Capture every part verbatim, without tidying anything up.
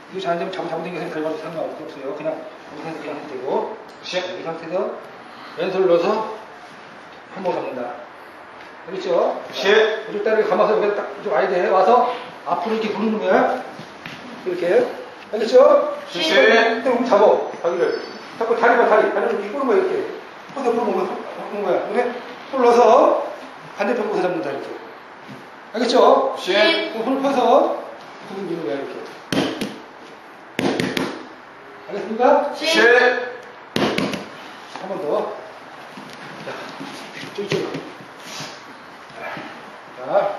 이거 잘 안 되면 자꾸 잘못된 결과도 상관없어요. 그냥 이 상태 그냥 해도 되고. 이 상태에서 왼손을 넣어서 한 번 잡는다. 알겠죠? 이쪽 다리를 감아서 여기 딱 이쪽 와야 돼. 와서 앞으로 이렇게 부르는 거야. 이렇게. 알겠죠? 일단 우리 잡어. 자기를. 자꾸 다리 봐, 다리. 다리를 이렇게 꼬는 거야, 이렇게. 퍼서 부르는 거야. 부르는 거야. 그래? 손을 넣어서 반대편 곳에 잡는다, 이렇게. 알겠죠? 손을 펴서 부분 미는 거야, 이렇게. 알겠습니까? 한 번 더. 자, 이쪽, 이쪽. 자.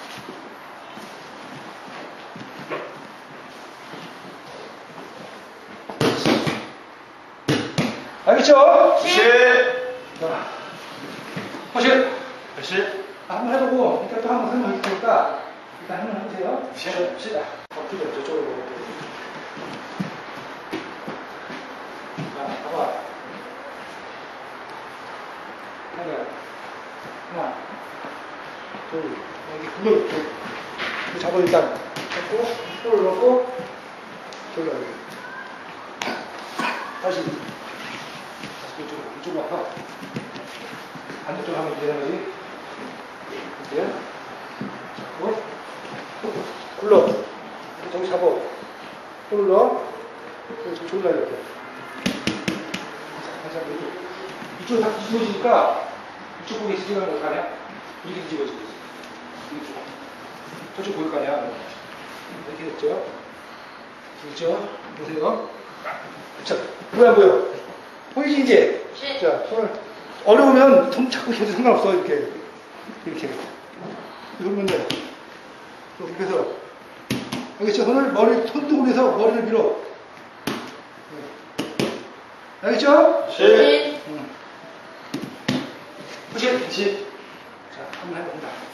알겠죠? 자, 허실. 허실. 한번 해보고, 일단 또 한번 설명해 줄 테니까, 일단 한번 해보세요. 시다. 엎드려, 저쪽으로. 자, 봐봐. 하나, 하나, 둘, 여기 굴려, 이렇게. 잡아, 일단. 잡고, 손을 넣고, 돌려, 여기. 다시. 이쪽으로, 이쪽으로 와서. 반대쪽으로 하면 되는 거지. 이렇게. 잡고, 굴러. 저기 잡아. 손을 넣어. 저기 졸라, 이렇게. 다시 한번 이쪽. 이쪽으로 다 뒤집어지니까, 이쪽 보기 뒤집어지는 거 아니야? 이렇게 뒤집어지고 있어. 이쪽. 저쪽 보일 거 아니야? 이렇게 됐죠? 됐죠? 보세요. 자, 뭐야, 뭐야? 보이지, 이제? 네. 자, 손을. 어려우면 손 자꾸 해도 상관없어, 이렇게. 이렇게. 이러면 돼. 이렇게 해서. 알겠죠? 손을 머리, 손등으로 머리를 밀어. 알겠죠? 네. 응. 그치? 그치? 자, 한번 해봅니다.